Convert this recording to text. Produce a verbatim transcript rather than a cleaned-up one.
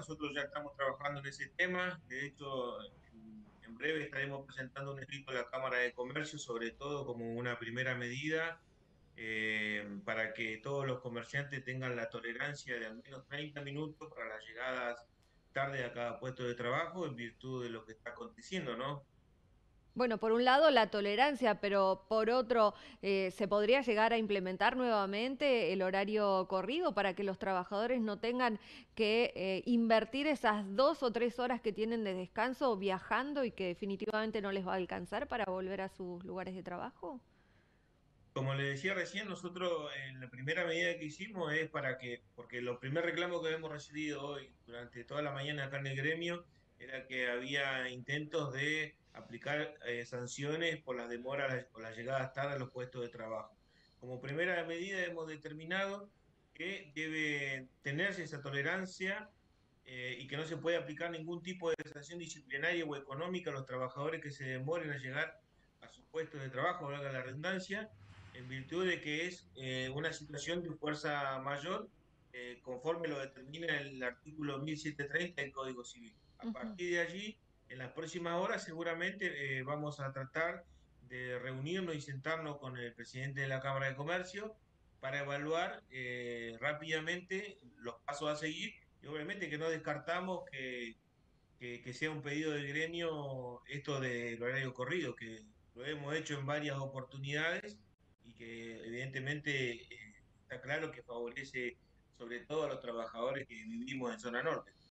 nosotros ya estamos trabajando en ese tema. De hecho, en, en breve estaremos presentando un escrito a la Cámara de Comercio, sobre todo como una primera medida eh, para que todos los comerciantes tengan la tolerancia de al menos treinta minutos para las llegadas tarde a cada puesto de trabajo en virtud de lo que está aconteciendo, ¿no? Bueno, por un lado la tolerancia, pero por otro, eh, ¿se podría llegar a implementar nuevamente el horario corrido para que los trabajadores no tengan que eh, invertir esas dos o tres horas que tienen de descanso viajando y que definitivamente no les va a alcanzar para volver a sus lugares de trabajo? Como le decía recién, nosotros en la primera medida que hicimos es para que, porque los primeros reclamos que hemos recibido hoy durante toda la mañana acá en el gremio era que había intentos de aplicar eh, sanciones por las demoras o las llegadas tarde a los puestos de trabajo. Como primera medida hemos determinado que debe tenerse esa tolerancia eh, y que no se puede aplicar ningún tipo de sanción disciplinaria o económica a los trabajadores que se demoren a llegar a sus puestos de trabajo, valga la redundancia, en virtud de que es eh, una situación de fuerza mayor, eh, conforme lo determina el artículo mil setecientos treinta del Código Civil. A Ujú. partir de allí, en las próximas horas, seguramente eh, vamos a tratar de reunirnos y sentarnos con el presidente de la Cámara de Comercio para evaluar eh, rápidamente los pasos a seguir y obviamente que no descartamos que, que, que sea un pedido del gremio esto del horario corrido, que lo hemos hecho en varias oportunidades y que evidentemente eh, está claro que favorece sobre todo a los trabajadores que vivimos en zona norte.